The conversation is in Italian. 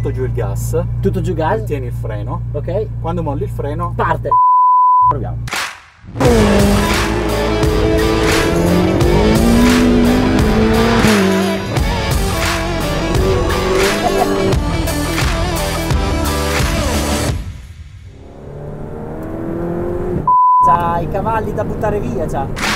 tutto giù il gas. Tutto giù gas. Tieni il freno. Ok. Quando molli il freno, Parte. Proviamo. C'ha i cavalli da buttare via, c'ha.